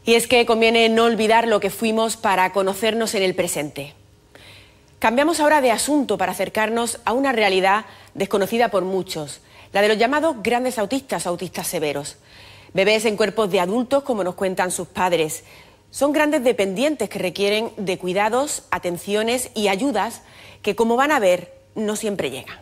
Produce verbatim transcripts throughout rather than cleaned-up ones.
Y es que conviene no olvidar lo que fuimos para conocernos en el presente. Cambiamos ahora de asunto para acercarnos a una realidad desconocida por muchos, la de los llamados grandes autistas, autistas severos. Bebés en cuerpos de adultos, como nos cuentan sus padres. Son grandes dependientes que requieren de cuidados, atenciones y ayudas que, como van a ver, no siempre llegan.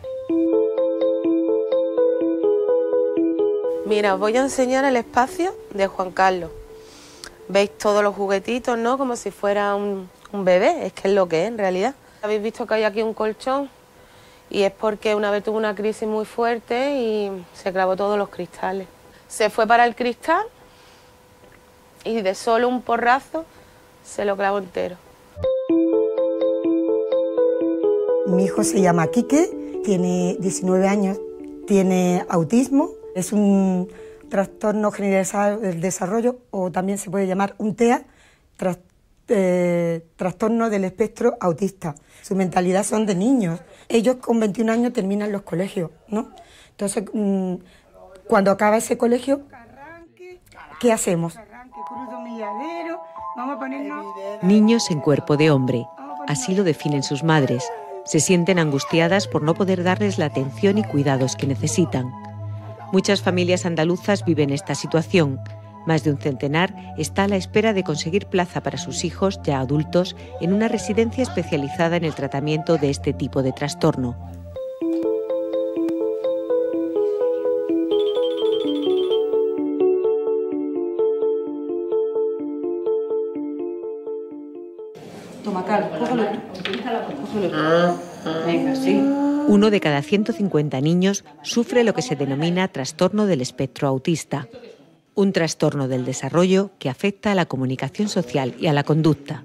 Mira, os voy a enseñar el espacio de Juan Carlos. Veis todos los juguetitos, ¿no? Como si fuera un, un bebé, es que es lo que es en realidad. Habéis visto que hay aquí un colchón y es porque una vez tuvo una crisis muy fuerte y se clavó todos los cristales. Se fue para el cristal y de solo un porrazo se lo clavó entero. Mi hijo se llama Quique, tiene diecinueve años, tiene autismo, es un trastorno generalizado del desarrollo, o también se puede llamar un T E A, tras, eh, trastorno del espectro autista. Su mentalidad son de niños. Ellos con veintiún años terminan los colegios, ¿no? Entonces, mmm, cuando acaba ese colegio, ¿qué hacemos? Niños en cuerpo de hombre, así lo definen sus madres. Se sienten angustiadas por no poder darles la atención y cuidados que necesitan. Muchas familias andaluzas viven esta situación. Más de un centenar está a la espera de conseguir plaza para sus hijos, ya adultos, en una residencia especializada en el tratamiento de este tipo de trastorno. Toma, Carlos, cógelo tú. Cógelo tú. Venga, sí. Uno de cada ciento cincuenta niños sufre lo que se denomina trastorno del espectro autista, un trastorno del desarrollo que afecta a la comunicación social y a la conducta.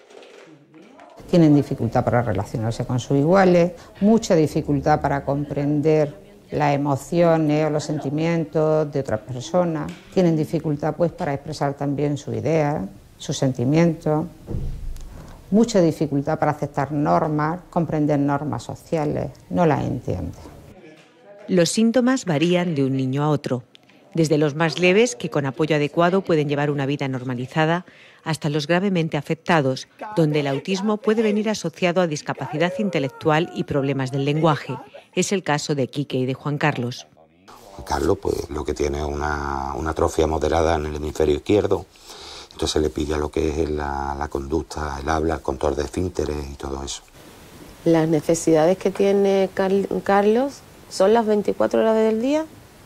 Tienen dificultad para relacionarse con sus iguales, mucha dificultad para comprender las emociones o los sentimientos de otras personas, tienen dificultad pues para expresar también sus ideas, sus sentimientos, mucha dificultad para aceptar normas, comprender normas sociales, no las entiende. Los síntomas varían de un niño a otro, desde los más leves, que con apoyo adecuado pueden llevar una vida normalizada, hasta los gravemente afectados, donde el autismo puede venir asociado a discapacidad intelectual y problemas del lenguaje. Es el caso de Quique y de Juan Carlos. Juan Carlos, pues lo que tiene es una, una atrofia moderada en el hemisferio izquierdo. Entonces le pilla lo que es la, la conducta, el habla, el control de esfínteres y todo eso. Las necesidades que tiene Carl, Carlos son las veinticuatro horas del día.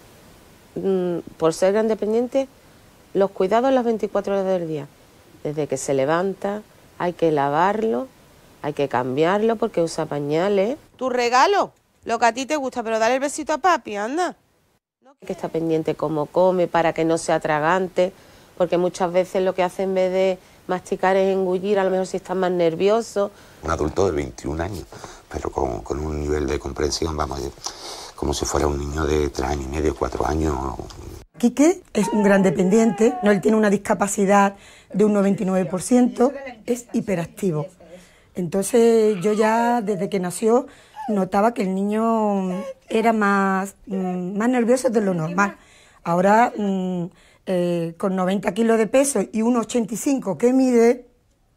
Mm, por ser gran dependiente, los cuidados las veinticuatro horas del día. Desde que se levanta, hay que lavarlo, hay que cambiarlo porque usa pañales. Tu regalo, lo que a ti te gusta, pero dale el besito a papi, anda. Que está pendiente cómo come para que no sea tragante, porque muchas veces lo que hace en vez de masticar es engullir, a lo mejor si está más nervioso. Un adulto de veintiún años, pero con, con un nivel de comprensión, vamos, como si fuera un niño de tres años y medio, cuatro años. Quique es un gran dependiente, no, él tiene una discapacidad de un noventa y nueve por ciento, es hiperactivo. Entonces yo ya desde que nació notaba que el niño era más, más nervioso de lo normal. Ahora, mmm, eh, con noventa kilos de peso y uno ochenta y cinco que mide,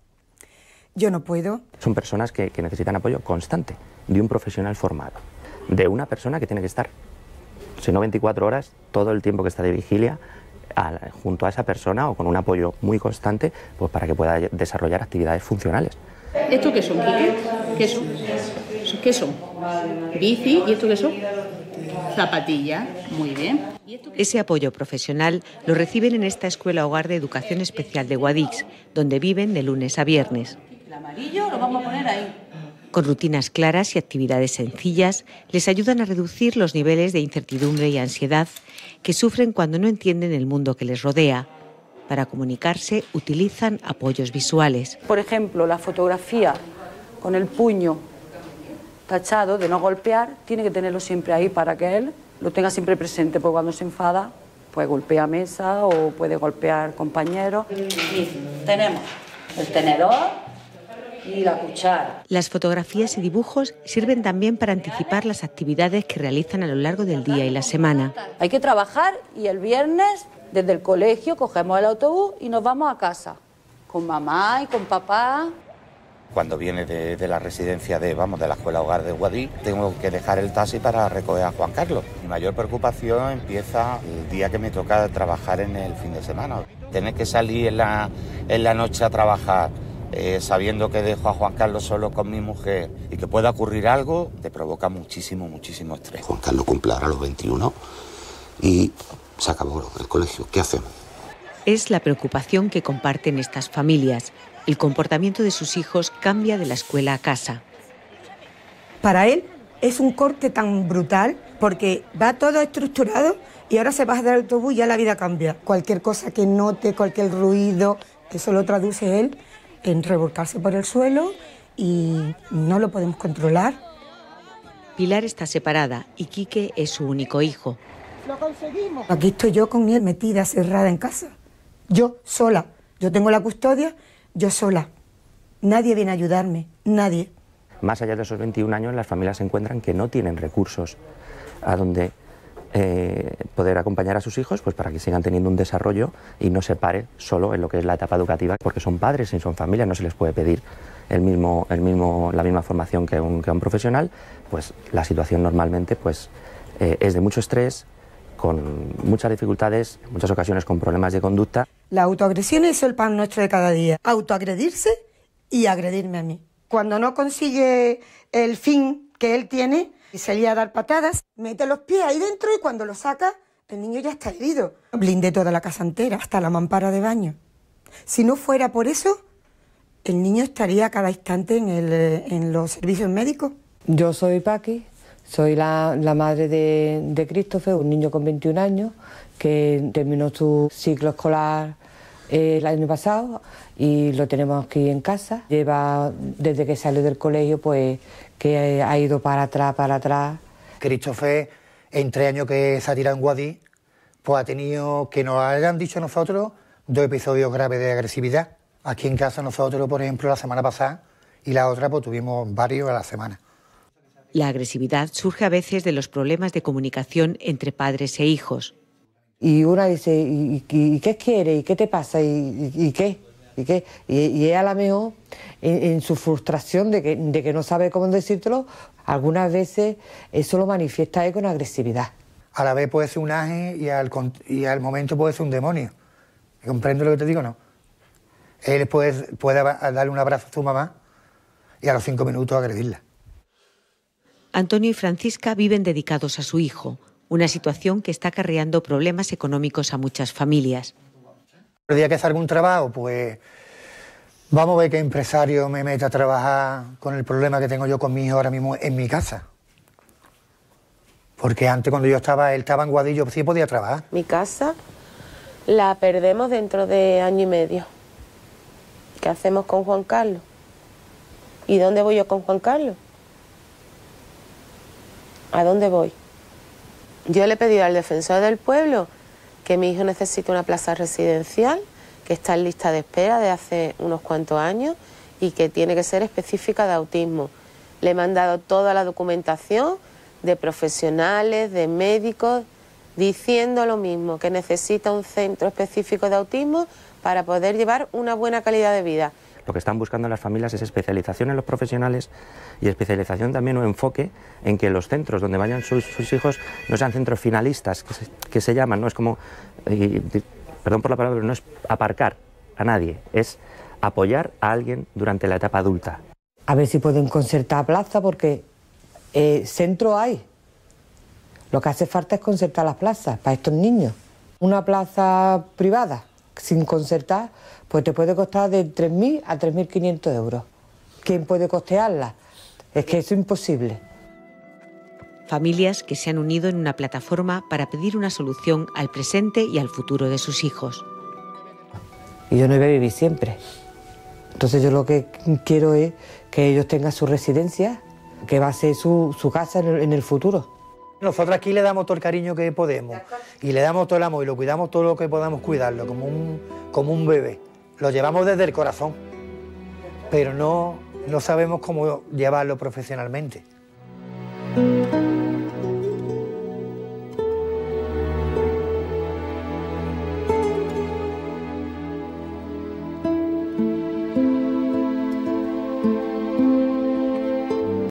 yo no puedo. Son personas que, que necesitan apoyo constante de un profesional formado, de una persona que tiene que estar, si no veinticuatro horas, todo el tiempo que está de vigilia, a, junto a esa persona o con un apoyo muy constante, pues para que pueda desarrollar actividades funcionales. ¿Esto qué son, Quique? ¿Qué son? ¿Qué son? Bici, ¿y esto qué son? Zapatillas, muy bien. Ese apoyo profesional lo reciben en esta escuela hogar de educación especial de Guadix, donde viven de lunes a viernes. El amarillo lo vamos a poner ahí. Con rutinas claras y actividades sencillas, les ayudan a reducir los niveles de incertidumbre y ansiedad que sufren cuando no entienden el mundo que les rodea. Para comunicarse utilizan apoyos visuales. Por ejemplo, la fotografía con el puño tachado de no golpear, tiene que tenerlo siempre ahí para que él lo tenga siempre presente, porque cuando se enfada, pues golpea mesa o puede golpear compañeros. Y tenemos el tenedor y la cuchara. Las fotografías y dibujos sirven también para anticipar las actividades que realizan a lo largo del día y la semana. Hay que trabajar y el viernes Desde el colegio cogemos el autobús y nos vamos a casa, con mamá y con papá. Cuando viene de, de la residencia de, vamos, de la escuela hogar de Guadí, tengo que dejar el taxi para recoger a Juan Carlos. Mi mayor preocupación empieza el día que me toca trabajar en el fin de semana. Tener que salir en la, en la noche a trabajar, eh, sabiendo que dejo a Juan Carlos solo con mi mujer y que pueda ocurrir algo, te provoca muchísimo, muchísimo estrés. Juan Carlos cumple ahora los veintiuno y se acabó el colegio. ¿Qué hacemos? Es la preocupación que comparten estas familias. El comportamiento de sus hijos cambia de la escuela a casa. Para él es un corte tan brutal porque va todo estructurado y ahora se baja del autobús y ya la vida cambia. Cualquier cosa que note, cualquier ruido, eso lo traduce él en revolcarse por el suelo y no lo podemos controlar. Pilar está separada y Quique es su único hijo. Lo conseguimos. Aquí estoy yo con él metida, cerrada en casa. Yo sola. Yo tengo la custodia. Yo sola. Nadie viene a ayudarme, nadie. Más allá de esos veintiún años, las familias se encuentran que no tienen recursos a donde eh, poder acompañar a sus hijos, pues para que sigan teniendo un desarrollo y no se pare solo en lo que es la etapa educativa, porque son padres y son familias, no se les puede pedir el mismo, el mismo, la misma formación que un, que un profesional. Pues la situación normalmente pues, eh, es de mucho estrés, con muchas dificultades, en muchas ocasiones con problemas de conducta. La autoagresión es el pan nuestro de cada día. Autoagredirse y agredirme a mí. Cuando no consigue el fin que él tiene, se lía a dar patadas, mete los pies ahí dentro y cuando lo saca, el niño ya está herido. Blindé toda la casa entera, hasta la mampara de baño. Si no fuera por eso, el niño estaría a cada instante en, el, en los servicios médicos. Yo soy Paqui. Soy la, la madre de, de Christopher, un niño con veintiún años que terminó su ciclo escolar eh, el año pasado y lo tenemos aquí en casa. Lleva, desde que salió del colegio, pues que ha ido para atrás, para atrás. Christopher, en tres años que se ha tirado en Guadí, pues ha tenido, que nos hayan dicho nosotros, dos episodios graves de agresividad. Aquí en casa nosotros, por ejemplo, la semana pasada y la otra, pues tuvimos varios a la semana. La agresividad surge a veces de los problemas de comunicación entre padres e hijos. Y una dice, ¿y, y, y qué quieres? ¿Y qué te pasa? ¿Y, y, y qué? ¿Y qué? Y, y ella a la mejor, en, en su frustración de que, de que no sabe cómo decírtelo, algunas veces eso lo manifiesta ahí con agresividad. A la vez puede ser un ángel y al, y al momento puede ser un demonio. ¿Comprendo lo que te digo? No. Él puede, puede darle un abrazo a su mamá y a los cinco minutos agredirla. Antonio y Francisca viven dedicados a su hijo, una situación que está acarreando problemas económicos a muchas familias. El día que salga un trabajo, pues vamos a ver qué empresario me mete a trabajar con el problema que tengo yo con mi hijo ahora mismo en mi casa. Porque antes cuando yo estaba, él estaba en Guadillo, sí podía trabajar. Mi casa la perdemos dentro de año y medio. ¿Qué hacemos con Juan Carlos? ¿Y dónde voy yo con Juan Carlos? ¿A dónde voy? Yo le he pedido al defensor del pueblo que mi hijo necesita una plaza residencial, que está en lista de espera de hace unos cuantos años y que tiene que ser específica de autismo. Le he mandado toda la documentación de profesionales, de médicos, diciendo lo mismo, que necesita un centro específico de autismo para poder llevar una buena calidad de vida. Lo que están buscando las familias es especialización en los profesionales y especialización también o enfoque en que los centros donde vayan sus, sus hijos no sean centros finalistas, que se, que se llaman, no es como, y, perdón por la palabra, pero no es aparcar a nadie, es apoyar a alguien durante la etapa adulta. A ver si pueden concertar plaza porque eh, centro hay. Lo que hace falta es concertar las plazas para estos niños. Una plaza privada sin concertar, pues te puede costar de tres mil a tres mil quinientos euros. ¿Quién puede costearla? Es que eso es imposible. Familias que se han unido en una plataforma para pedir una solución al presente y al futuro de sus hijos. Y yo no voy a vivir siempre. Entonces yo lo que quiero es que ellos tengan su residencia, que va a ser su, su casa en el, en el futuro. Nosotros aquí le damos todo el cariño que podemos y le damos todo el amor y lo cuidamos todo lo que podamos cuidarlo, como un, como un bebé. Lo llevamos desde el corazón, pero no, no sabemos cómo llevarlo profesionalmente.